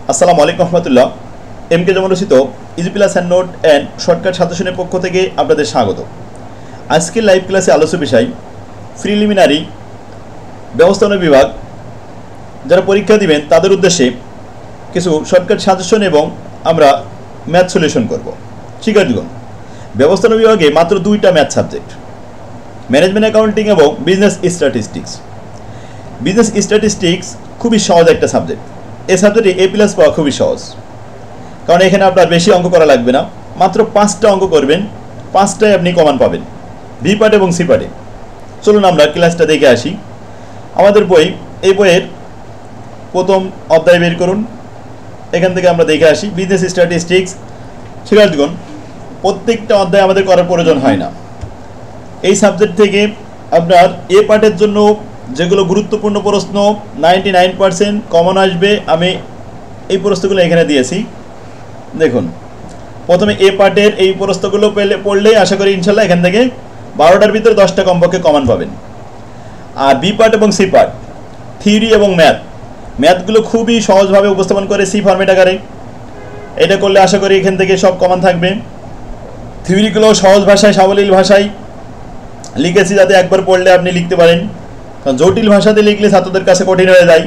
আসসালামু আলাইকুম রহমতুল্লাহ। M.K Zaman Sir YouTub easy plus hand note and shortcut সাজেশনের পক্ষ থেকে আপনাদের স্বাগত। আজকের লাইভ ক্লাসে আলোচ্য বিষয় প্রিলিমিনারি ব্যবস্থাপনা বিভাগ যারা পরীক্ষা দিবেন তাদের উদ্দেশ্যে কিছু শর্টকাট সাজেশন এবং আমরা ম্যাথ সলিউশন করব। শিক্ষার্থীগণ, ব্যবস্থাপনা বিভাগে মাত্র দুইটা ম্যাথ সাবজেক্ট, ম্যানেজমেন্ট অ্যাকাউন্টিং এবং বিজনেস স্ট্যাটিস্টিক্স। বিজনেস স্ট্যাটিস্টিক্স খুবই সহজ একটা সাবজেক্ট। এই সাবজেক্টে A+ পাওয়া খুবই সহজ, কারণ এখানে আপনার বেশি অঙ্ক করা লাগবে না। মাত্র 5টা অঙ্ক করবেন, 5টায় আপনি কমান পাবেন বি পার্ট এবং সি পার্টে। চলুন আমরা ক্লাসটা দেখে আসি। আমাদের বই, এই বইয়ের প্রথম অধ্যায় বের করুন, এখান থেকে আমরা দেখে আসি বিজনেস স্ট্যাটিস্টিক্স। শিক্ষার্থীগণ, প্রত্যেকটা অধ্যায় আমাদের করার প্রয়োজন হয় না। এই সাবজেক্ট থেকে আপনার এ পার্টের জন্য যেগুলো গুরুত্বপূর্ণ প্রশ্ন 99% কমন আসবে, আমি এই প্রশ্নগুলো এখানে দিয়েছি। দেখুন, প্রথমে এ পার্টের এই প্রশ্নগুলো পড়লেই আশা করি ইনশাল্লাহ এখান থেকে 12টার ভিতরে 10টা কমপক্ষে কমন পাবেন। আর বি পার্ট এবং সি পার্ট, থিওরি এবং ম্যাথগুলো খুবই সহজভাবে উপস্থাপন করে সি ফরম্যাট আকারে। এটা করলে আশা করি এখান থেকে সব কমন থাকবে। থিওরিগুলো সহজ ভাষায়, সাবলীল ভাষায় লিখেছি যাতে একবার পড়লে আপনি লিখতে পারেন, কারণ জটিল ভাষাতে লিখলে ছাত্রদের কাছে কঠিন হয়ে যায়।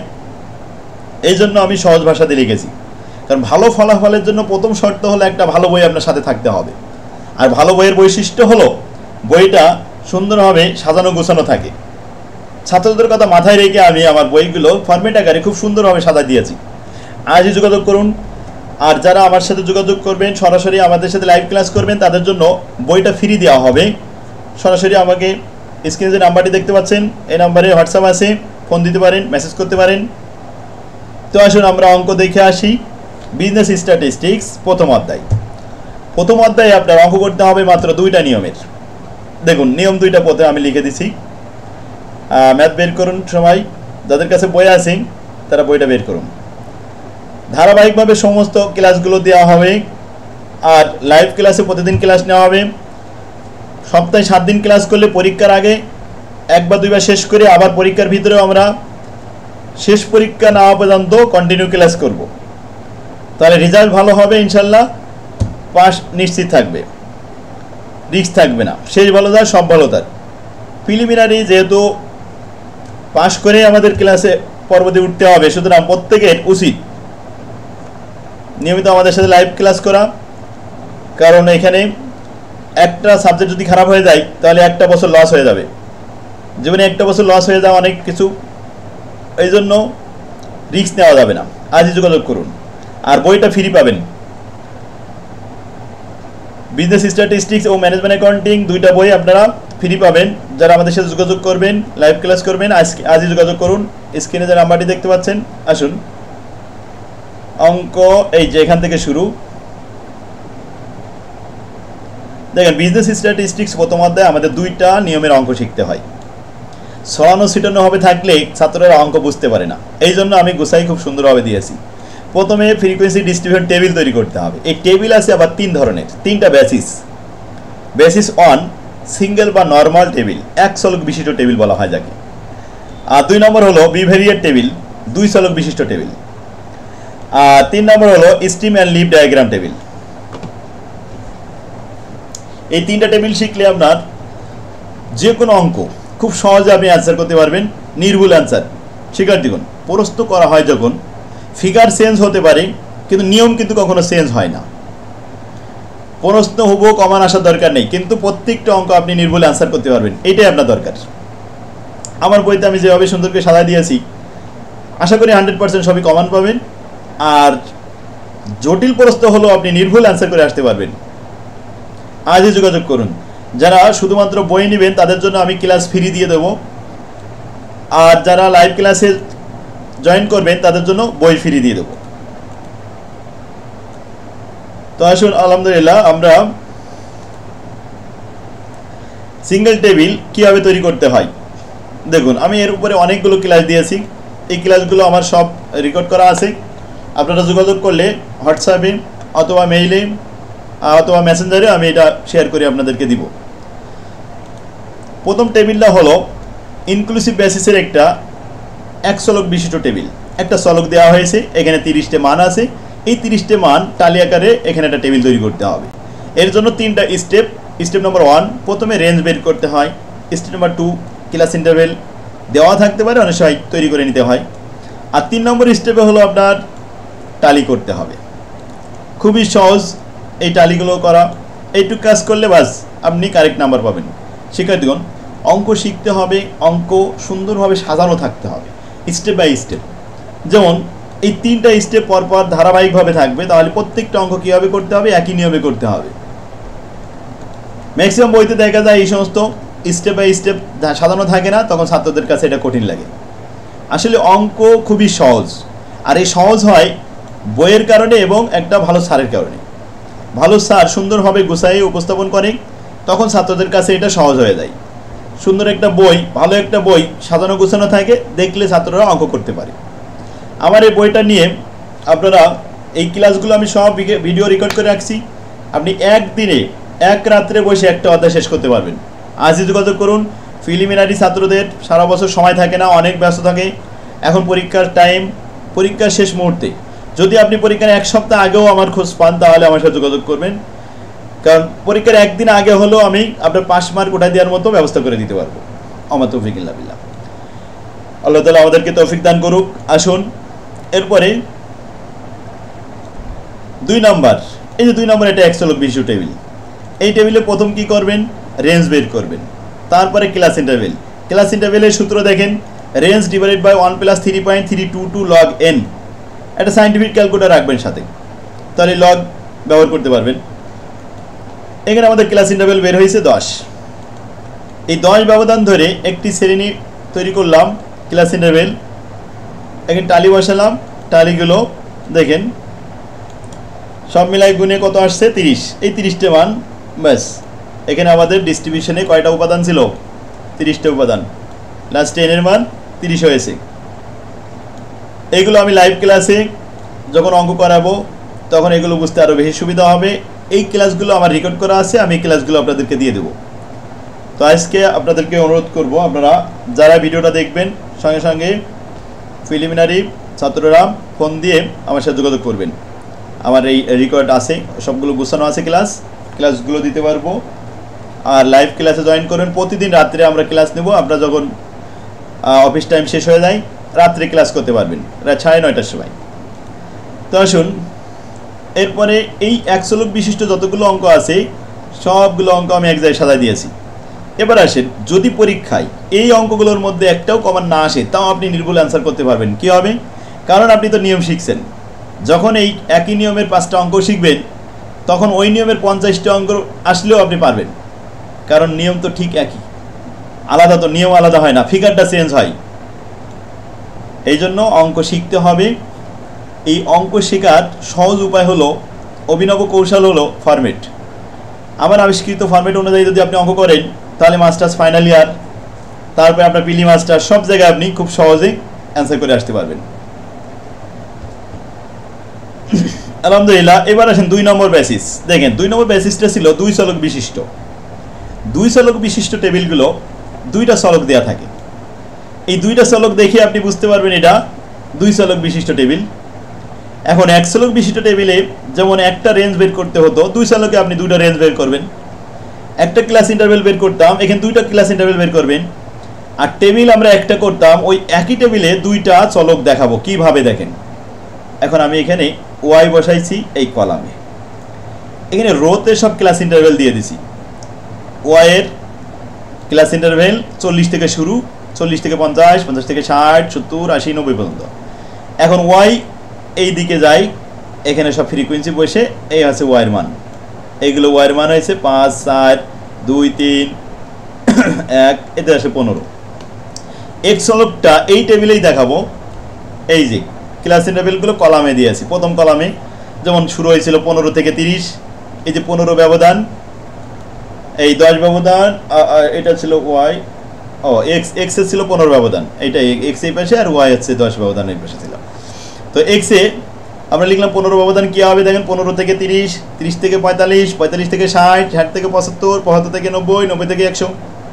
এই জন্য আমি সহজ ভাষাতে লিখেছি, কারণ ভালো ফলাফলের জন্য প্রথম শর্ত হলো একটা ভালো বই আপনার সাথে থাকতে হবে। আর ভালো বইয়ের বৈশিষ্ট্য হলো বইটা সুন্দরভাবে সাজানো গোছানো থাকে। ছাত্রদের কথা মাথায় রেখে আমি আমার বইগুলো ফরম্যাট আকারে খুব সুন্দরভাবে সাজা দিয়েছি। আজই যোগাযোগ করুন। আর যারা আমার সাথে যোগাযোগ করবেন, সরাসরি আমাদের সাথে লাইভ ক্লাস করবেন, তাদের জন্য বইটা ফ্রি দেওয়া হবে। সরাসরি আমাকে স্ক্রিনে যে নাম্বারটি দেখতে পাচ্ছেন, এই নাম্বারে হোয়াটসঅ্যাপ আছে, ফোন দিতে পারেন, মেসেজ করতে পারেন। তো আসুন আমরা অঙ্ক দেখে আসি। বিজনেস স্ট্যাটিস্টিক্স প্রথম অধ্যায়ে আপনার অঙ্ক করতে হবে মাত্র 2টা নিয়মের। দেখুন, নিয়ম 2টা পথে আমি লিখে দিছি। ম্যাথ বের করুন সবাই, যাদের কাছে বই আছে তারা বইটা বের করুন। ধারাবাহিকভাবে সমস্ত ক্লাসগুলো দেওয়া হবে, আর লাইভ ক্লাসে প্রতিদিন ক্লাস নেওয়া হবে। সপ্তাহে 7 দিন ক্লাস করলে পরীক্ষার আগে 1 বা 2 বার শেষ করে আবার পরীক্ষার ভিতরেও আমরা শেষ পরীক্ষা নেওয়া পর্যন্ত কন্টিনিউ ক্লাস করব। তাহলে রেজাল্ট ভালো হবে ইনশাল্লাহ, পাস নিশ্চিত থাকবে, রিস্ক থাকবে না। শেষ ভালো তার সব ভালো তার। প্রিলিমিনারি যেহেতু পাস করে আমাদের ক্লাসে পর্বতে উঠতে হবে, সুতরাং প্রত্যেকের উচিত নিয়মিত আমাদের সাথে লাইভ ক্লাস করা। কারণ এখানে একটা সাবজেক্ট যদি খারাপ হয়ে যায় তাহলে একটা বছর লস হয়ে যাবে। জীবনে একটা বছর লস হয়ে যাওয়া অনেক কিছু, এই জন্য রিস্ক নেওয়া যাবে না। আজই যোগাযোগ করুন, আর বইটা ফ্রি পাবেন। বিজনেস স্ট্যাটিস্টিক্স ও ম্যানেজমেন্ট অ্যাকাউন্টিং 2টা বই আপনারা ফ্রি পাবেন যারা আমাদের সাথে যোগাযোগ করবেন, লাইভ ক্লাস করবেন। আজই যোগাযোগ করুন। স্ক্রিনে যে নাম্বারটি দেখতে পাচ্ছেন, আসুন অঙ্ক এই যে এখান থেকে শুরু। দেখেন, বিজনেস স্ট্যাটিস্টিক্স প্রথম অধ্যায়ে আমাদের 2টা নিয়মের অঙ্ক শিখতে হয়। ছড়ানো ছিটানো হবে থাকলে ছাত্ররা অঙ্ক বুঝতে পারে না, এই জন্য আমি গোছাই খুব সুন্দরভাবে দিয়েছি। প্রথমে ফ্রিকোয়েন্সি ডিস্ট্রিবিউশন টেবিল তৈরি করতে হবে। এই টেবিল আছে আবার 3 ধরনের, 3টা বেসিস 1 সিঙ্গেল বা নর্মাল টেবিল, 1 চলক বিশিষ্ট টেবিল বলা হয় যাকে। আর 2 নম্বর হলো বিভেরিয়েট টেবিল, 2 চলক বিশিষ্ট টেবিল। আর 3 নম্বর হলো stem and leaf diagram table. এই 3টা টেবিল শিখলে আপনার যে কোনো অঙ্ক খুব সহজে আপনি অ্যান্সার করতে পারবেন, নির্ভুল অ্যান্সার। শিক্ষার্থীগণ, প্রশ্ন করা হয় যখন ফিগার চেঞ্জ হতে পারে, কিন্তু নিয়ম কিন্তু কখনো চেঞ্জ হয় না। প্রশ্ন হুবহু কমান আসার দরকার নেই, কিন্তু প্রত্যেকটা অঙ্ক আপনি নির্ভুল অ্যান্সার করতে পারবেন, এটাই আপনার দরকার। আমার বইতে আমি যেভাবে সুন্দর করে সাজা দিয়েছি, আশা করি 100% সবই কমান পাবেন। আর জটিল প্রশ্ন হলো আপনি নির্ভুল অ্যান্সার করে আসতে পারবেন। আজই যোগাযোগ করুন। যারা শুধুমাত্র বই নেবেন তাদের জন্য আমি ক্লাস ফ্রি দিয়ে দেবো, আর যারা লাইভ ক্লাসে জয়েন করবেন তাদের জন্য বই ফ্রি দিয়ে দেবো। তো আসুন, আলহামদুলিল্লাহ, আমরা সিঙ্গেল টেবিল কীভাবে তৈরি করতে হয় দেখুন। আমি এর উপরে অনেকগুলো ক্লাস দিয়েছি, এই ক্লাসগুলো আমার সব রেকর্ড করা আছে। আপনারা যোগাযোগ করলে হোয়াটসঅ্যাপে অথবা মেইলে অথবা মেসেঞ্জারে আমি এটা শেয়ার করে আপনাদেরকে দিব। প্রথম টেবিলটা হলো ইনক্লুসিভ বেসিসের একটা 1 চলক বিশিষ্ট টেবিল। একটা চলক দেওয়া হয়েছে, এখানে 30টে মান আছে। এই 30টে মান টালি আকারে এখানে একটা টেবিল তৈরি করতে হবে। এর জন্য 3টা স্টেপ। স্টেপ নাম্বার 1, প্রথমে রেঞ্জ বের করতে হয়। স্টেপ নাম্বার 2, ক্লাস ইন্টারভেল দেওয়া থাকতে পারে, অনেক সময় তৈরি করে নিতে হয়। আর 3 নম্বর স্টেপে হলো আপনার টালি করতে হবে। খুবই সহজ এই টালিগুলো করা। এইটুকু কাজ করলে বাস আপনি কারেক্ট নাম্বার পাবেন। শিক্ষার্থীগণ, অঙ্ক শিখতে হবে, অঙ্ক সুন্দরভাবে সাজানো থাকতে হবে স্টেপ বাই স্টেপ। যেমন এই 3টা স্টেপ পরপর ধারাবাহিকভাবে থাকবে, তাহলে প্রত্যেকটা অঙ্ক কীভাবে করতে হবে, একই নিয়মে করতে হবে। ম্যাক্সিমাম বইতে দেখা যায় এই সমস্ত স্টেপ বাই স্টেপ সাজানো থাকে না, তখন ছাত্রদের কাছে এটা কঠিন লাগে। আসলে অঙ্ক খুবই সহজ, আর এই সহজ হয় বইয়ের কারণে এবং একটা ভালো স্যারের কারণে। ভালো স্যার সুন্দরভাবে গুছাইয়ে উপস্থাপন করে, তখন ছাত্রদের কাছে এটা সহজ হয়ে যায়। সুন্দর একটা বই, ভালো একটা বই সাজানো গোছানো থাকে, দেখলে ছাত্ররা অঙ্ক করতে পারে। আমার এই বইটা নিয়ে আপনারা এই ক্লাসগুলো আমি সব ভিডিও রেকর্ড করে রাখছি। আপনি একদিনে এক রাত্রে বসে একটা অধ্যায় শেষ করতে পারবেন। আজই যোগাযোগ করুন। প্রিলিমিনারি ছাত্রদের সারা বছর সময় থাকে না, অনেক ব্যস্ত থাকে। এখন পরীক্ষার টাইম, পরীক্ষার শেষ মুহূর্তে। যদি আপনি পরীক্ষার 1 সপ্তাহ আগেও আমার খোঁজ পান, তাহলে আমার সাথে যোগাযোগ করবেন, কারণ পরীক্ষার একদিন আগে হলেও আমি আপনার 5 মার্ক উঠাই দেওয়ার মতো ব্যবস্থা করে দিতে পারবো। আমার তৌফিক ইল্লাহ বিল্লাহ। আল্লাহ তাআলা আমাদেরকে তৌফিক দান করুক। আসুন এরপরে 2 নম্বর, এই যে 2 নম্বর, এটা 1 চলক বিশিষ্ট টেবিল। এই টেবিলে প্রথম কি করবেন, রেঞ্জ বের করবেন। তারপরে ক্লাস ইন্টারভেল। ক্লাস ইন্টারভেলের সূত্র দেখেন, range divided by 1 + 3.322 log n। একটা সাইন্টিফিক ক্যালকুলেটর রাখবেন সাথে, তাহলে লগ ব্যবহার করতে পারবেন। এখানে আমাদের ক্লাস ইন্টারভেল বের হয়েছে 10। এই 10 ব্যবধান ধরে একটি শ্রেণী তৈরি করলাম, ক্লাস ইন্টারভেল। এখানে টালি বসালাম, টালিগুলো দেখেন সব মিলাই গুণে কত আসছে, 30। এই 30টে মান, ব্যাস। এখানে আমাদের ডিস্ট্রিবিউশনে কয়টা উপাদান ছিল, 30টে উপাদান। লাস্টে n এর মান 30 হয়েছে। এইগুলো আমি লাইভ ক্লাসে যখন অঙ্ক করাবো তখন এগুলো বুঝতে আরও বেশি সুবিধা হবে। এই ক্লাসগুলো আমার রেকর্ড করা আছে, আমি এই ক্লাসগুলো আপনাদেরকে দিয়ে দেবো। তো আজকে আপনাদেরকে অনুরোধ করব, আপনারা যারা ভিডিওটা দেখবেন সঙ্গে সঙ্গে প্রিলিমিনারি ছাত্ররা ফোন দিয়ে আমার সাথে যোগাযোগ করবেন। আমার এই রেকর্ড আছে, সবগুলো গুছানো আছে, ক্লাসগুলো দিতে পারবো। আর লাইভ ক্লাসে জয়েন করবেন। প্রতিদিন রাত্রে আমরা ক্লাস নেব। আপনারা যখন অফিস টাইম শেষ হয়ে যায় রাত্রে ক্লাস করতে পারবেন, রাত 9:30টার সময়। তো আসুন এরপরে এই 1 চলক বিশিষ্ট যতগুলো অঙ্ক আছে সবগুলো অঙ্ক আমি এক জায়গায় সাজায় দিয়েছি। এবার আসেন, যদি পরীক্ষায় এই অঙ্কগুলোর মধ্যে একটাও কমন না আসে, তাও আপনি নির্ভুল অ্যান্সার করতে পারবেন। কী হবে, কারণ আপনি তো নিয়ম শিখছেন। যখন এই একই নিয়মের 5টা অঙ্ক শিখবেন, তখন ওই নিয়মের 50টা অঙ্ক আসলেও আপনি পারবেন, কারণ নিয়ম তো ঠিক একই। আলাদা তো নিয়ম আলাদা হয় না, ফিগারটা চেঞ্জ হয়। এই জন্য অঙ্ক শিখতে হবে। এই অঙ্ক শেখার সহজ উপায় হলো, অভিনব কৌশল হলো ফরম্যাট। আমার আবিষ্কৃত ফরম্যাট অনুযায়ী যদি আপনি অঙ্ক করেন, তাহলে মাস্টার্স ফাইনাল ইয়ার, তারপরে আপনার প্রিলি মাস্টার, সব জায়গায় আপনি খুব সহজে অ্যান্সার করে আসতে পারবেন। আলহামদুলিল্লাহ। এবার আসেন 2 নম্বর বেসিস। দেখেন 2 নম্বর বেসিসটা ছিল 2 চলক বিশিষ্ট। 2 চলক বিশিষ্ট টেবিলগুলো 2টা চলক দেওয়া থাকে। এই 2টা চলক দেখে আপনি বুঝতে পারবেন এটা 2 চলক বিশিষ্ট টেবিল। এখন 1 চলক বিশিষ্ট টেবিলে যেমন একটা রেঞ্জ বের করতে হতো, 2 চলকে আপনি 2টা রেঞ্জ বের করবেন। একটা ক্লাস ইন্টারভেল বের করতাম, এখানে 2টা ক্লাস ইন্টারভেল বের করবেন। আর টেবিল আমরা একটা করতাম, ওই একই টেবিলে 2টা চলক দেখাবো। কিভাবে দেখেন, এখন আমি এখানে ওয়াই বসাইছি এই কলামে, এখানে রোতে সব ক্লাস ইন্টারভেল দিয়ে দিছি। ওয়াইয়ের ক্লাস ইন্টারভেল 40 থেকে শুরু, 40 থেকে 50, 50 থেকে 60, 70, 80, 90 পর্যন্ত। এখন ওয়াই এই দিকে যাই, এখানে সব ফ্রিকোয়েন্সি বসে এই আছে ওয়াইয়ের মান। এইগুলো ওয়াইয়ের মান হয়েছে 5, 4, 2, 3, 1, এতে আসে 15। এক্স চলকটা এই টেবিলেই দেখাবো। এই যে ক্লাস ইন্টারভেলগুলো কলামে দিয়েছি। প্রথম কলামে যেমন শুরু হয়েছিল 15 থেকে 30, এই যে 15 ব্যবধান, এই 10 ব্যবধান, এটা ছিল ওয়াই, এক্স এ ছিল 15 ব্যবধান, এইটা এক্স এই পাশে, আর ওয়াই হচ্ছে 10 ব্যবধান এই পাশে ছিল। তো এক্সে আমরা লিখলাম 15 ব্যবধান। কী হবে দেখেন, 15 থেকে 30, 30 থেকে 45, 45 থেকে 60, 60 থেকে 75, 75 থেকে 90, 90 থেকে 100,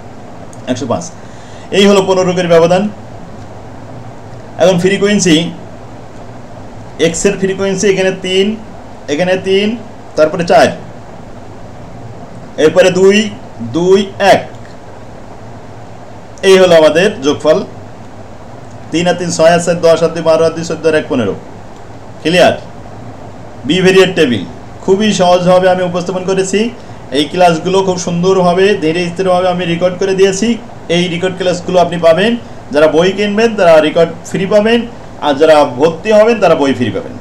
105। এই হলো 15 ব্যবধান। এখন ফ্রিকোয়েন্সি এক্স এর ফ্রিকোয়েন্সি এখানে 3, এখানে 3, তারপরে 4, এরপরে 2, 2, 1, এই হলো আমাদের যোগফল। 3 আর 3 6 আর 7 10 আর 2 12 আর 2 14 আর 1 15। ক্লিয়ার? বিভেরিয়েট টেবিল খুবই সহজভাবে আমি উপস্থাপন করেছি। এই ক্লাসগুলো খুব সুন্দরভাবে ধীরে স্থিরভাবে আমি রেকর্ড করে দিয়েছি। এই রেকর্ড ক্লাসগুলো আপনি পাবেন, যারা বই কিনবেন তারা রেকর্ড ফ্রি পাবেন, আর যারা ভর্তি হবেন তারা বই ফ্রি পাবেন।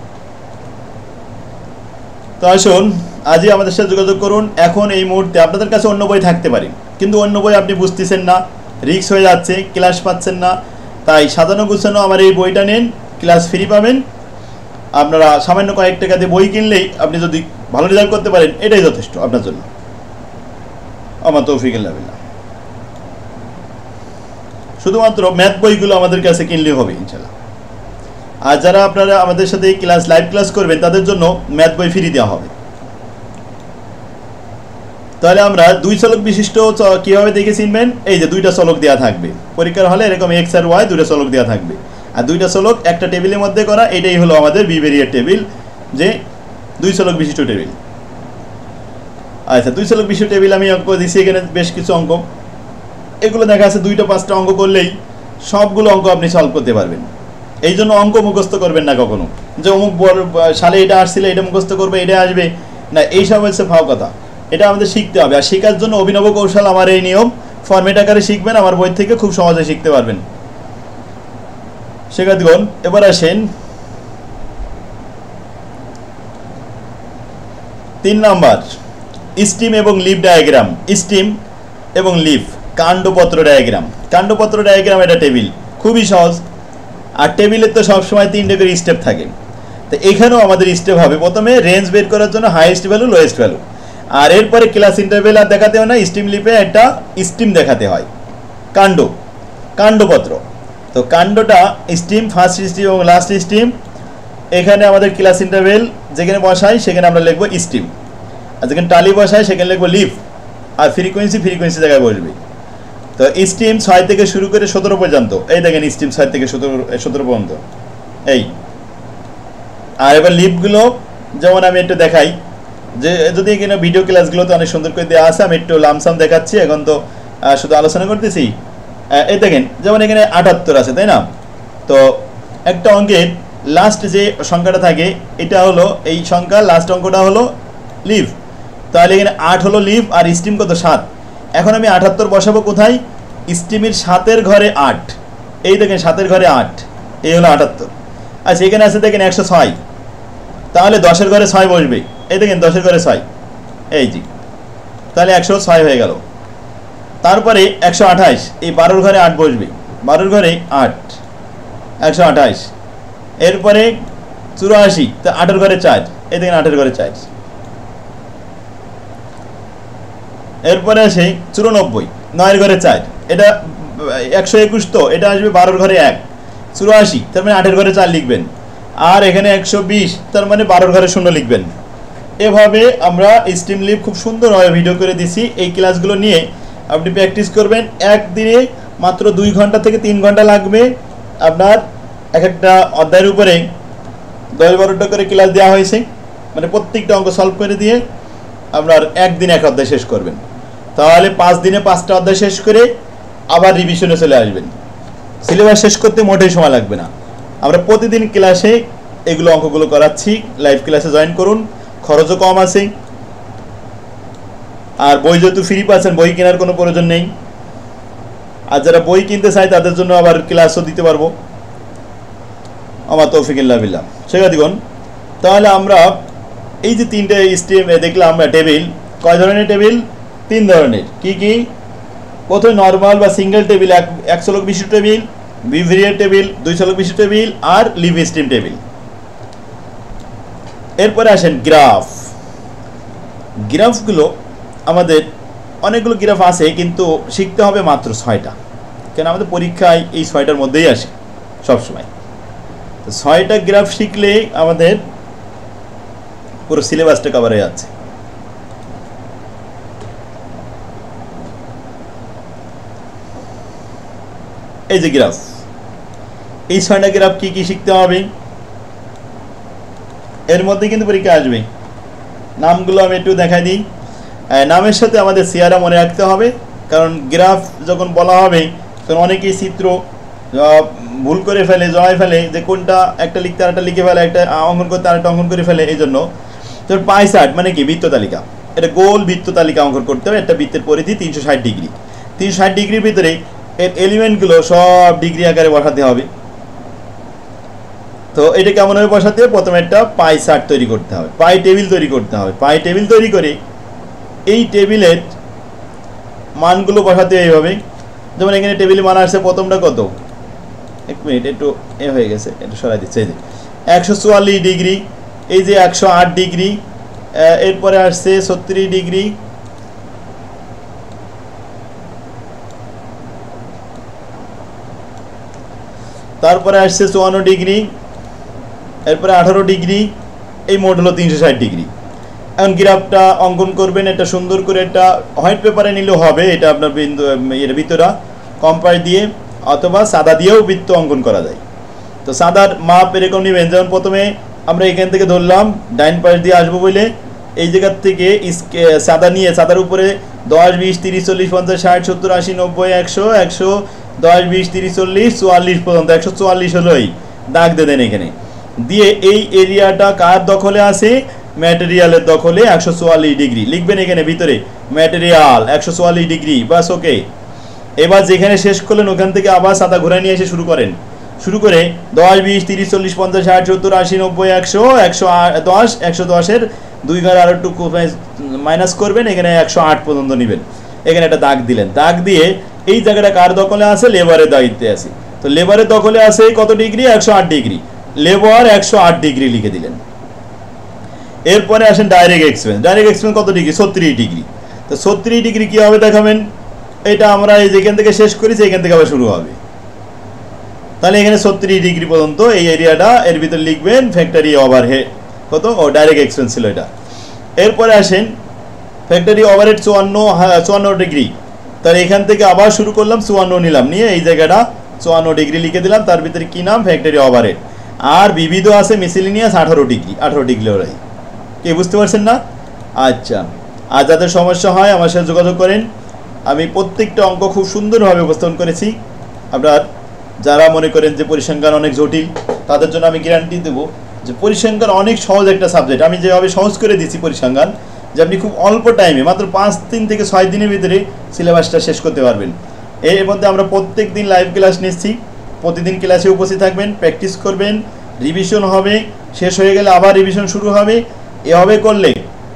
তো আসুন আজই আমাদের সাথে যোগাযোগ করুন। এখন এই মুহূর্তে আপনাদের কাছে অন্য বই থাকতে পারে, কিন্তু অন্য বই আপনি বুঝতেছেন না, রিস্ক হয়ে যাচ্ছে, ক্লাস পাচ্ছেন না, তাই সাজানো গুছানো আমার এই বইটা নেন, ক্লাস ফ্রি পাবেন। আপনারা সামান্য কয়েক টাকা দিয়ে বই কিনলেই আপনি যদি ভালো রেজাল্ট করতে পারেন, এটাই যথেষ্ট আপনার জন্য। আমার তৌফিক বিল্লাহ। শুধুমাত্র ম্যাথ বইগুলো আমাদের কাছে কিনলেই হবে ইনশাআল্লাহ। আর যারা আপনারা আমাদের সাথে ক্লাস লাইভ ক্লাস করবেন তাদের জন্য ম্যাথ বই ফ্রি দেওয়া হবে। তাহলে আমরা 2 চলক বিশিষ্ট কীভাবে দেখে চিনবেন? এই যে 2টা চলক দেওয়া থাকবে পরীক্ষার হলে, এরকম এক্স আর ওয়াই 2টা চলক দেওয়া থাকবে, আর 2টা চলক একটা টেবিলের মধ্যে করা। এটাই হলো আমাদের বিভেরিয়েট টেবিল, যে 2 চলক বিশিষ্ট টেবিল। আচ্ছা, 2 চলক বিশিষ্ট টেবিল আমি অঙ্ক দিচ্ছি, এখানে বেশ কিছু অঙ্ক। এগুলো দেখা যাচ্ছে 2টা 5টা অঙ্ক করলেই সবগুলো অঙ্ক আপনি সলভ করতে পারবেন। এই জন্য অঙ্ক মুখস্থ করবেন না কখনো, যে অমুক সালে এটা আসছিল এটা মুখস্থ করবে এটা আসবে না, এইসব হচ্ছে ফাও কথা। এটা আমাদের শিখতে হবে, আর শেখার জন্য অভিনব কৌশল আমার এই নিয়ম, ফরম্যাট আকারে শিখবেন, আমার বই থেকে খুব সহজে শিখতে পারবেন। শিক্ষার্থীগণ এবার আসেন 3 নাম্বার, স্টিম এবং লিফ ডায়াগ্রাম। স্টিম এবং লিফ, কাণ্ডপত্র ডায়াগ্রাম। কাণ্ডপত্র ডায়াগ্রাম এটা টেবিল, খুবই সহজ। আর টেবিলের তো সবসময় 3টে করে স্টেপ থাকে, তো এখানেও আমাদের স্টেপ হবে। প্রথমে রেঞ্জ বের করার জন্য হাইয়েস্ট ভ্যালু, লোয়েস্ট ভ্যালু, আর এরপরে ক্লাস ইন্টারভেল আর দেখাতে হয় না, স্টিম লিপে একটা স্টিম দেখাতে হয়। কাণ্ডপত্র, তো কাণ্ডটা স্টিম, ফার্স্ট স্টিম এবং লাস্ট স্টিম। এখানে আমাদের ক্লাস ইন্টারভেল যেখানে বসাই সেখানে আমরা লিখবো স্টিম, আর যেখানে টালি বসাই সেখানে লিখবো লিফ, আর ফ্রিকোয়েন্সি জায়গায় বসবে। তো স্টিম 6 থেকে শুরু করে 17 পর্যন্ত, এই দেখেন স্টিম 6 থেকে 17 পর্যন্ত এই। আর এবার লিফগুলো যেমন আমি একটু দেখাই, যে যদি এখানে ভিডিও ক্লাসগুলো তো অনেক সুন্দর করে দেওয়া আছে, আমি একটু লামসাম দেখাচ্ছি, এখন তো শুধু আলোচনা করতেছি। এই দেখেন যেমন এখানে 78 আছে, তাই না? তো একটা অঙ্কের লাস্ট যে সংখ্যাটা থাকে এটা হলো এই সংখ্যা, লাস্ট অঙ্কটা হলো লিফ। তাহলে এখানে 8 হলো লিফ, আর স্টিম কত? 7। এখন আমি 78 বসাবো কোথায়? স্টিমের 7-এর ঘরে 8, এই দেখেন 7-এর ঘরে 8, এই হলো 78। আচ্ছা, এখানে আছে দেখেন 106, তাহলে 10-এর ঘরে 6 বসবে, এই দেখেন 10-এর ঘরে 6, এই জি, তাহলে 106 হয়ে গেল। তারপরে 128, এই 12-এর ঘরে 8 বসবে, 12-এর ঘরে 8, 128। এরপরে 84, তো 8-এর ঘরে 4, এই দেখেন 8-এর ঘরে 4। এরপরে আসে 94, 9-এর ঘরে 4, এটা 121, তো এটা আসবে 12-এর ঘরে 1, 84, তার মানে 8-এর ঘরে 4 লিখবেন। আর এখানে 120, তার মানে 12-এর ঘরে 0 লিখবেন। এভাবে আমরা স্টিম লিফ খুব সুন্দরভাবে ভিডিও করে দিছি। এই ক্লাসগুলো নিয়ে আপনি প্র্যাকটিস করবেন। একদিনে মাত্র 2 ঘন্টা থেকে 3 ঘন্টা লাগবে। আপনার এক একটা অধ্যায়ের উপরে 10-12টা করে ক্লাস দেওয়া হয়েছে, মানে প্রত্যেকটা অঙ্ক সলভ করে দিয়ে আপনার একদিনে এক অধ্যায় শেষ করবেন। তাহলে 5 দিনে 5টা অধ্যায় শেষ করে আবার রিভিশনে চলে আসবেন। সিলেবাস শেষ করতে মোটেই সময় লাগবে না। আমরা প্রতিদিন ক্লাসে এগুলো অঙ্কগুলো করাচ্ছি, লাইভ ক্লাসে জয়েন করুন, খরচও কম আছে। আর বই যেহেতু ফ্রি পাচ্ছেন, বই কেনার কোনো প্রয়োজন নেই। আর যারা বই কিনতে চায় তাদের জন্য আবার ক্লাসও দিতে পারবো। আমার তৌফিক বিল্লাহ। শিক্ষার্থীগণ, তাহলে আমরা এই যে 3টে স্টেপ দেখলাম, টেবিল কয় ধরনের? টেবিল 3 ধরনের। কি কি? প্রথমে নর্মাল বা সিঙ্গেল টেবিল, 1 চলক বিশিষ্ট টেবিল, বিভেরিয়েট টেবিল 2 চলক বিশিষ্ট টেবিল, আর লিভ স্টিম টেবিল। এরপরে আসেন গ্রাফ। গ্রাফগুলো আমাদের অনেকগুলো গ্রাফ আছে, কিন্তু শিখতে হবে মাত্র 6টা, কেন আমাদের পরীক্ষায় এই 6টার মধ্যেই আসে সবসময়। তো 6টা গ্রাফ শিখলে আমাদের পুরো সিলেবাসটা কভার হয়ে যাচ্ছে। এই যে গ্রাফ, এই 6টা গ্রাফ কি কি শিখতে হবে? এর মধ্যে কিন্তু পরীক্ষা আসবে। নামগুলো আমি একটু দেখাই দিই। নামের সাথে আমাদের চেহারা মনে রাখতে হবে, কারণ গ্রাফ যখন বলা হবে তখন অনেকেই চিত্র ভুল করে ফেলে, জড়ায় ফেলে, যে কোনটা একটা লিখতে আরেকটা লিখে ফেলে, একটা অঙ্কন করতে আরেকটা অঙ্কন করে ফেলে। এই জন্য তোর পাই চার্ট মানে কি, বৃত্ত তালিকা, এটা গোল বৃত্ত তালিকা অঙ্কন করতে হবে। একটা বৃত্তের পরিধি 360 ডিগ্রি, 360 ডিগ্রির ভিতরে এর এলিমেন্টগুলো সব ডিগ্রি আকারে বসাতে হবে। তো এটা কেমনভাবে বসাতে হবে, প্রথমে একটা পাই চার্ট তৈরি করতে হবে, পাই টেবিল তৈরি করতে হবে। পাই টেবিল তৈরি করে এই টেবিলের মানগুলো বসাতে হবে এইভাবে। যেমন এখানে টেবিলে মান আসছে প্রথমটা কত, এক মিনিট একটু হয়ে গেছে, একটু সরাই দিচ্ছে। এই যে 144 ডিগ্রি, এই যে 108 ডিগ্রি, এরপরে আসছে 36 ডিগ্রি, তারপরে আসছে 54 ডিগ্রি, এরপরে 18 ডিগ্রি, এই মোট হলো 360 ডিগ্রি। এখন গ্রাফটা অঙ্কন করবেন, এটা সুন্দর করে একটা হোয়াইট পেপারে নিলেও হবে, এটা আপনার বিন্দু এর ভিতরা কম্পাস দিয়ে অথবা সাদা দিয়েও বৃত্ত অঙ্কন করা যায়। তো সাদার মাপ এরকম নেবেন, যেমন প্রথমে আমরা এখান থেকে ধরলাম ডাইন পাশ দিয়ে আসবো বলে এই জায়গার থেকে সাদা নিয়ে সাদার উপরে 10, 20, 30, 40, 50, 60, 70, 80, 90, 100, 10, 20, 30, 40, 44 পর্যন্ত, 144 হলো এই দাগ দিয়ে দেন এখানে দিয়ে। এই এরিয়াটা কার দখলে আছে, ম্যাটেরিয়ালের দখলে 144 ডিগ্রি লিখবেন এখানে ভিতরে, ম্যাটেরিয়াল 144 ডিগ্রি, বাস ওকে। এবার যেখানে শেষ করলেন ওখান থেকে আবার সাদা ঘুরে নিয়ে এসে শুরু করেন, শুরু করে 10, 20, 30, 40, 50, 60, 70, 80, 90, 100, 110, 110-এর 2 ঘর আর একটু মাইনাস করবেন, এখানে 108 পর্যন্ত নেবেন। এখানে একটা দাগ দিলেন, দাগ দিয়ে এই জায়গাটা কার দখলে আছে, লেবারের দায়িত্বে আছে। তো লেবারের দখলে আছে কত ডিগ্রি, 108 ডিগ্রি, লেবার 108 ডিগ্রি লিখে দিলেন। এরপরে আসেন ডাইরেক্ট এক্সপেন্স, ডাইরেক্ট এক্সপেন্স কত ডিগ্রি, 36 ডিগ্রি। তো 36 ডিগ্রি কী হবে দেখাবেন, এটা আমরা এই যেখান থেকে শেষ করেছি এখান থেকে আবার শুরু হবে, তাহলে এখানে 36 ডিগ্রি পর্যন্ত এই এরিয়াটা, এর ভিতরে লিখবেন ফ্যাক্টরি ওভারহেড কত, ও ডাইরেক্ট এক্সপেন্স ছিল এটা। এরপরে আসেন ফ্যাক্টরি ওভারহেড 54 ডিগ্রি, তাহলে এখান থেকে আবার শুরু করলাম, 54 নিলাম, নিয়ে এই জায়গাটা 54 ডিগ্রি লিখে দিলাম, তার ভিতরে কী নাম, ফ্যাক্টরি ওভারহেড। আর বিবিধ আছে মিসেলিনিয়াস 18 ডিগ্রি, 18 ডিগ্রি ওরাই, কে বুঝতে পারছেন না? আচ্ছা, আর যাদের সমস্যা হয় আমার সাথে যোগাযোগ করেন, আমি প্রত্যেকটা অঙ্ক খুব সুন্দরভাবে উপস্থাপন করেছি। আপনার যারা মনে করেন যে পরিসংখ্যান অনেক জটিল, তাদের জন্য আমি গ্যারান্টি দেবো যে পরিসংখ্যান অনেক সহজ একটা সাবজেক্ট। আমি যেভাবে সহজ করে দিচ্ছি পরিসংখ্যান, যে আপনি খুব অল্প টাইমে মাত্র 5 দিন থেকে 6 দিনের ভিতরে সিলেবাসটা শেষ করতে পারবেন। এর মধ্যে আমরা প্রত্যেক দিন লাইভ ক্লাস নিচ্ছি, প্রতিদিন ক্লাসে উপস্থিত থাকবেন, প্র্যাকটিস করবেন, রিভিশন হবে, শেষ হয়ে গেলে আবার রিভিশন শুরু হবে। এভাবে করলে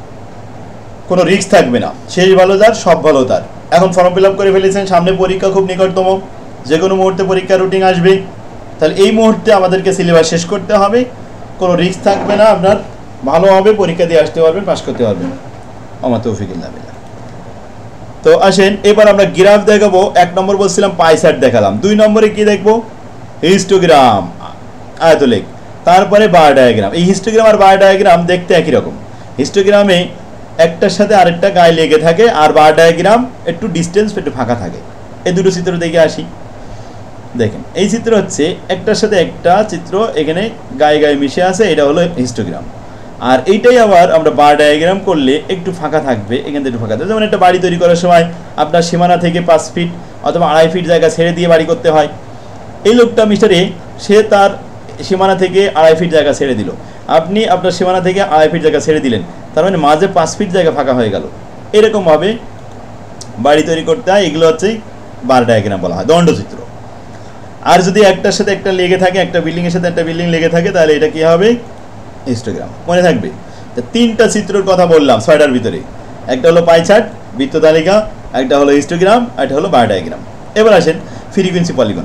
কোনো রিস্ক থাকবে না, শেষ ভালো যার সব ভালো তার। এখন ফর্ম ফিল আপ করে ফেলেছেন, সামনে পরীক্ষা খুব নিকটতম, যে কোনো মুহূর্তে পরীক্ষা রুটিন আসবে, তাহলে এই মুহূর্তে আমাদেরকে সিলেবাস শেষ করতে হবে, কোনো রিস্ক থাকবে না, আপনার ভালোভাবে পরীক্ষা দিয়ে আসতে পারবেন, পাস করতে পারবেন। আমার তৌফিকুল্লাহ বিল্লাহ। তো আসেন এবার আমরা গ্রাফ দেখাবো। 1 নম্বর বলছিলাম পাই চার্ট দেখালাম, 2 নম্বরে কি দেখবো, হিস্টোগ্রাম আয়তলেখ, তারপরে বার ডায়াগ্রাম। এই হিস্টোগ্রাম আর বার ডায়াগ্রাম দেখতে একই রকম, হিস্টোগ্রামে একটার সাথে আরেকটা গায়ে লেগে থাকে, আর বার ডায়াগ্রাম একটু ডিস্টেন্স একটু ফাঁকা থাকে। এই দুটো চিত্র দেখে আসি। দেখেন এই চিত্র হচ্ছে একটার সাথে একটা চিত্র এখানে গায়ে গায়ে মিশে আছে, এটা হলো হিস্টোগ্রাম। আর এইটাই আবার আমরা বার ডায়াগ্রাম করলে একটু ফাঁকা থাকবে, এখান থেকে একটু ফাঁকা থাকবে। যেমন একটা বাড়ি তৈরি করার সময় আপনার সীমানা থেকে 5 ফিট অথবা 2.5 ফিট জায়গা ছেড়ে দিয়ে বাড়ি করতে হয়। এই লোকটা মিস্টারে সে তার সীমানা থেকে 2.5 ফিট জায়গা ছেড়ে দিল, আপনি আপনার সীমানা থেকে 2.5 ফিট জায়গা ছেড়ে দিলেন, তার মানে মাঝে 5 ফিট জায়গা ফাঁকা হয়ে গেল। এরকমভাবে বাড়ি তৈরি করতে হয়, এগুলো হচ্ছে বার ডায়াগ্রাম বলা হয়, দণ্ডচিত্র। আর যদি একটার সাথে একটা লেগে থাকে, একটা বিল্ডিংয়ের সাথে একটা বিল্ডিং লেগে থাকে, তাহলে এটা কী হবে, হিস্টোগ্রাম। মনে থাকবে। তো 3টা চিত্রের কথা বললাম 6টার ভিতরে, একটা হলো পাই চার্ট বৃত্ত তালিকা, একটা হলো হিস্টোগ্রাম, একটা হলো বার ডায়াগ্রাম। এবার আসেন ফ্রিকোয়েন্সি পলিগন।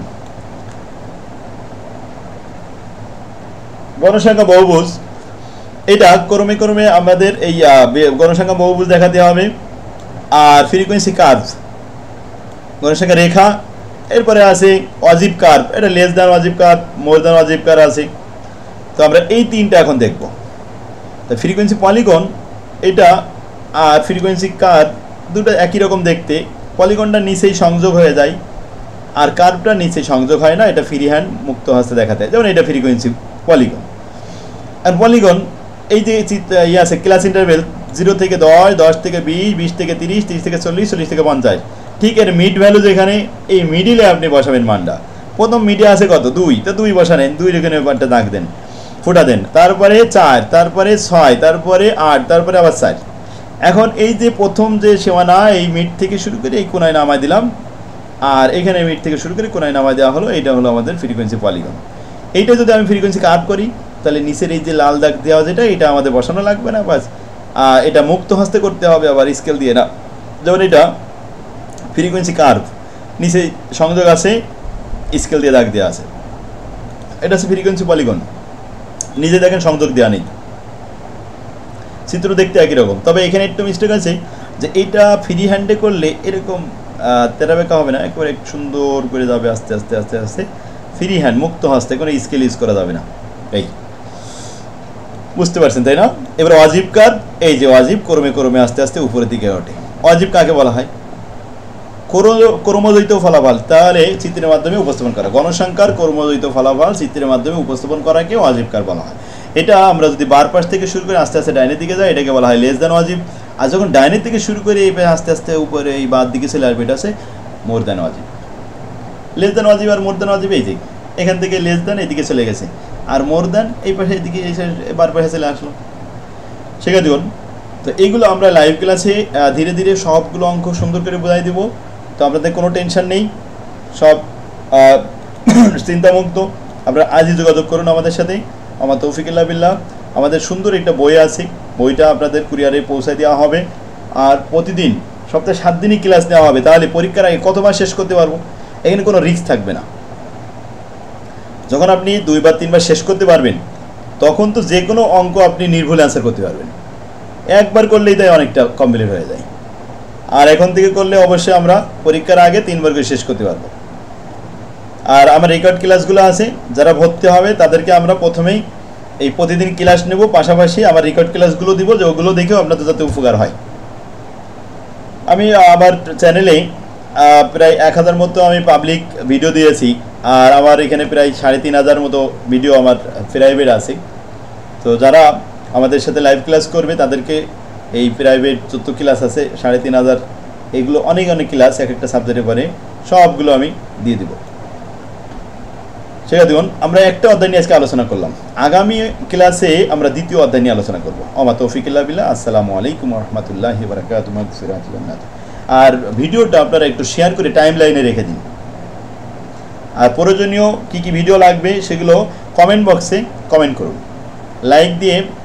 গণসংখ্যা বহুভুজ, এটা ক্রমে ক্রমে আমাদের এই গণসংখ্যা বহুভুজ দেখাতে হবে। আর ফ্রিকোয়েন্সি কার্ভ, গণসংখ্যা রেখা, এরপরে আছে অজীব কার্ভ, এটা লেস দ্যান অজীব কার্ভ, মোর দ্যান অজীব কার্ভ আছে। তো আমরা এই 3টা এখন দেখব। তো ফ্রিকোয়েন্সি পলিগন এটা আর ফ্রিকোয়েন্সি কার্ভ দুটো একই রকম দেখতে, পলিগনটা নিচেই সংযোগ হয়ে যায় আর কার্ভটা নিচে সংযোগ হয় না, এটা ফ্রি হ্যান্ড মুক্ত হস্তে দেখাতে হয়। যেমন এটা ফ্রিকোয়েন্সি পলিগন। আর পলিগন এই যে ইয়ে আছে ক্লাস ইন্টারভেল 0 থেকে 10, 10 থেকে 20, 20 থেকে 30, 30 থেকে 40, 40 থেকে 50, ঠিক এর মিড ভ্যালু যেখানে এই মিডিলে আপনি বসাবেন মানটা। প্রথম মিডে আছে কত 2, তো 2 বসালেন, 2 এখানে ব্যাপারটা দাগ দেন, ফুটা দেন, তারপরে 4, তারপরে 6, তারপরে 8, তারপরে আবার 4। এখন এই যে প্রথম যে সীমানা এই মিড থেকে শুরু করে এই কোণায় নামায় দিলাম, আর এখানে মিড থেকে শুরু করে কোণায় নামায় দেওয়া হলো, এটা হলো আমাদের ফ্রিকোয়েন্সি পলিগন। এইটা যদি আমি ফ্রিকোয়েন্সি কার্ভ করি তাহলে নিচের এই যে লাল দাগ দেওয়া যেটা এটা আমাদের বসানো লাগবে না, বাস এটা মুক্ত হস্তে করতে হবে, আবার স্কেল দিয়ে না। যেমন এটা ফ্রিকোয়েন্সি কার্ভ, নিচে সংযোগ আছে, স্কেল দিয়ে দাগ দেওয়া আছে, এটা হচ্ছে ফ্রিকোয়েন্সি পলিগন। নিজে দেখেন সংযোগ দেওয়া নেই, চিত্র দেখতে একই রকম, তবে এখানে একটু মিস্টেক আছে যে এটা ফ্রি হ্যান্ডে করলে এরকম তেরা বেঁকা হবে না, একবারে সুন্দর করে যাবে আস্তে আস্তে আস্তে আস্তে, ফ্রি হ্যান্ড মুক্ত হস্তে কোনো স্কেল ইউজ করা যাবে না। এই বুঝতে পারছেন তাই না? এবার ওয়াজিব কার, এই যে ওয়াজিব ক্রমে ক্রমে আস্তে আস্তে উপরের দিকে ওঠে। ওয়াজিব কাকে বলা হয়? ক্রমদ্বৈত ফলাফল তাহলে চিত্রের মাধ্যমে উপস্থাপন করা, গণসংখ্যার ক্রমদ্বৈত ফলাফল চিত্রের মাধ্যমে উপস্থাপন করাকে ওয়াজিব কার বলা হয়। এটা আমরা যদি বার পাশ থেকে শুরু করে আস্তে আস্তে ডাইনের দিকে যাই এটাকে বলা হয় লেস দ্যান ওয়াজিব, আর যখন ডাইনের থেকে শুরু করে এই আস্তে আস্তে উপরে এই বাদ দিকে চলে আসবে এটা আছে মোর দ্যান ওয়াজিব। লেস দ্যান ওয়াজিব আর মোর দ্যান ওয়াজিব এই যে এখান থেকে লেস দ্যান এইদিকে চলে গেছে, আর মোর দ্যান এই পাশে এইদিকে বার পাশে চলে আসলো। ঠিক আছে, তো এইগুলো আমরা লাইভ ক্লাসে ধীরে ধীরে সবগুলো অঙ্ক সুন্দর করে বোঝাই দেবো, তো আপনাদের কোনো টেনশন নেই, সব চিন্তামুক্ত। আপনারা আজই যোগাযোগ করুন আমাদের সাথে। আমার তৌফিকুল্লাহ বিল্লাহ, আমাদের সুন্দর একটা বই আছে, বইটা আপনাদের কুরিয়ারে পৌঁছায় দেওয়া হবে, আর প্রতিদিন সপ্তাহে 7 দিনই ক্লাস নেওয়া হবে, তাহলে পরীক্ষার আগে কতবার শেষ করতে পারবো, এখানে কোনো রিস্ক থাকবে না। যখন আপনি 2 বার 3 বার শেষ করতে পারবেন তখন তো যে কোনো অঙ্ক আপনি নির্ভুল অ্যান্সার করতে পারবেন, একবার করলেই তাই অনেকটা কমপ্লিট হয়ে যায়। আর এখন থেকে করলে অবশ্যই আমরা পরীক্ষার আগে 3 বার করে শেষ করতে পারবো। আর আমার রেকর্ড ক্লাসগুলো আছে, যারা ভর্তি হবে তাদেরকে আমরা প্রথমেই এই প্রতিদিন ক্লাস নেব, পাশাপাশি আমার রেকর্ড ক্লাসগুলো দিব, যে ওগুলো দেখেও আপনাদের যাতে উপকার হয়। আমি আমার চ্যানেলে প্রায় 1000 মতো আমি পাবলিক ভিডিও দিয়েছি, আর আমার এখানে প্রায় 3500 মতো ভিডিও আমার প্রাইভেট আছে। তো যারা আমাদের সাথে লাইভ ক্লাস করবে তাদেরকে এই প্রাইভেট যত ক্লাস আছে 3500, এগুলো অনেক অনেক ক্লাস এক একটা সাবজেক্টে পরে সবগুলো আমি দিয়ে দেব। সেটা দেখুন, আমরা একটা অধ্যায় নিয়ে আজকে আলোচনা করলাম, আগামী ক্লাসে আমরা দ্বিতীয় অধ্যায় নিয়ে আলোচনা করবো। আমা তৌফিকুল্লাহ বিল্লাহ, আসসালামু আলাইকুম ওয়া রাহমাতুল্লাহি ওয়া বারাকাতুহু। আর ভিডিওটা আপনারা একটু শেয়ার করে টাইম লাইনে রেখে দিন, আর প্রয়োজনীয় কী কী ভিডিও লাগবে সেগুলো কমেন্ট বক্সে কমেন্ট করুন, লাইক দিয়ে